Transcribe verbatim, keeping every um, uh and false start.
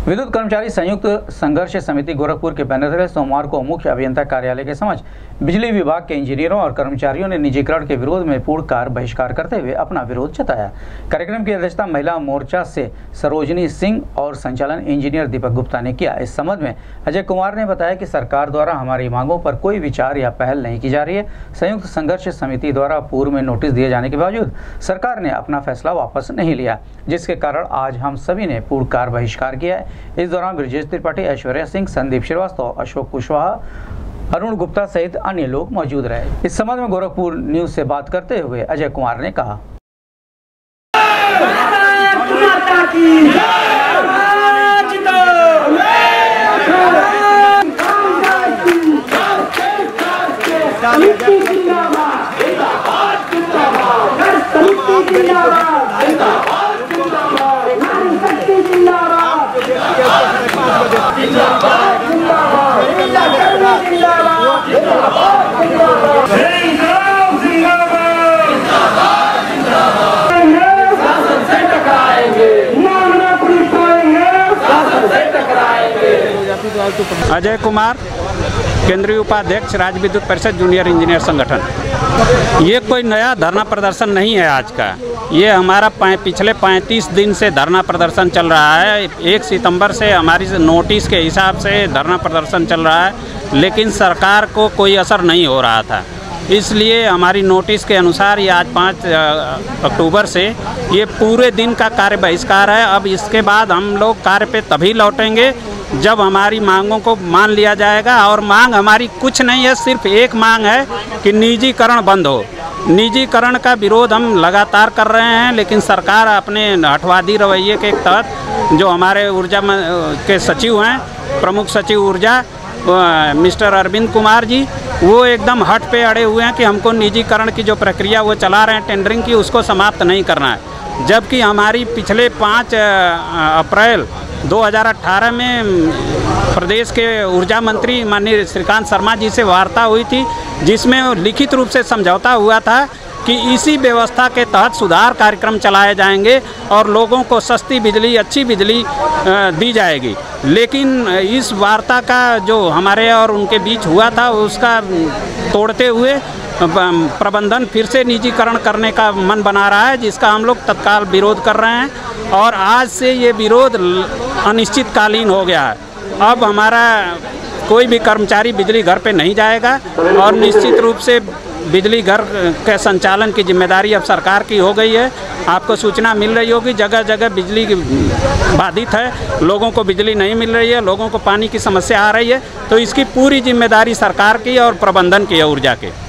विद्युत कर्मचारी संयुक्त संघर्ष समिति गोरखपुर के बैनर तले सोमवार को मुख्य अभियंता कार्यालय के समक्ष बिजली विभाग के इंजीनियरों और कर्मचारियों ने निजीकरण के विरोध में पूर्ण कार्य बहिष्कार करते हुए अपना विरोध जताया। कार्यक्रम की अध्यक्षता महिला मोर्चा से सरोजनी सिंह और संचालन इंजीनियर दीपक गुप्ता ने किया। इस संबंध में अजय कुमार ने बताया कि सरकार द्वारा हमारी मांगों पर कोई विचार या पहल नहीं की जा रही है। संयुक्त संघर्ष समिति द्वारा पूर्व में नोटिस दिए जाने के बावजूद सरकार ने अपना फैसला वापस नहीं लिया, जिसके कारण आज हम सभी ने पूर्ण कार्य बहिष्कार किया है। इस दौरान ब्रजेश त्रिपाठी, ऐश्वर्या सिंह, संदीप श्रीवास्तव, अशोक कुशवाहा, अरुण गुप्ता सहित अन्य लोग मौजूद रहे। इस संबंध में गोरखपुर न्यूज से बात करते हुए अजय कुमार ने कहा, अजय कुमार, केंद्रीय उपाध्यक्ष राज्य विद्युत परिषद जूनियर इंजीनियर संगठन। ये कोई नया धरना प्रदर्शन नहीं है आज का, ये हमारा पिछले पैंतीस दिन से धरना प्रदर्शन चल रहा है। एक सितंबर से हमारी नोटिस के हिसाब से धरना प्रदर्शन चल रहा है, लेकिन सरकार को कोई असर नहीं हो रहा था। इसलिए हमारी नोटिस के अनुसार ये आज पाँच अक्टूबर से ये पूरे दिन का कार्य बहिष्कार है। अब इसके बाद हम लोग कार्य पे तभी लौटेंगे जब हमारी मांगों को मान लिया जाएगा। और मांग हमारी कुछ नहीं है, सिर्फ एक मांग है कि निजीकरण बंद हो। निजीकरण का विरोध हम लगातार कर रहे हैं, लेकिन सरकार अपने हठवादी रवैये के तहत जो हमारे ऊर्जा के सचिव हैं, प्रमुख सचिव ऊर्जा मिस्टर अरविंद कुमार जी, वो एकदम हट पे अड़े हुए हैं कि हमको निजीकरण की जो प्रक्रिया वो चला रहे हैं टेंडरिंग की, उसको समाप्त नहीं करना है। जबकि हमारी पिछले पाँच अप्रैल दो हज़ार अठारह में प्रदेश के ऊर्जा मंत्री माननीय श्रीकांत शर्मा जी से वार्ता हुई थी, जिसमें लिखित रूप से समझौता हुआ था कि इसी व्यवस्था के तहत सुधार कार्यक्रम चलाए जाएंगे और लोगों को सस्ती बिजली, अच्छी बिजली दी जाएगी। लेकिन इस वार्ता का जो हमारे और उनके बीच हुआ था, उसका तोड़ते हुए प्रबंधन फिर से निजीकरण करने का मन बना रहा है, जिसका हम लोग तत्काल विरोध कर रहे हैं। और आज से ये विरोध अनिश्चितकालीन हो गया है। अब हमारा कोई भी कर्मचारी बिजली घर पे नहीं जाएगा और निश्चित रूप से बिजली घर के संचालन की जिम्मेदारी अब सरकार की हो गई है। आपको सूचना मिल रही होगी, जगह जगह बिजली बाधित है, लोगों को बिजली नहीं मिल रही है, लोगों को पानी की समस्या आ रही है। तो इसकी पूरी जिम्मेदारी सरकार की और प्रबंधन की है ऊर्जा के।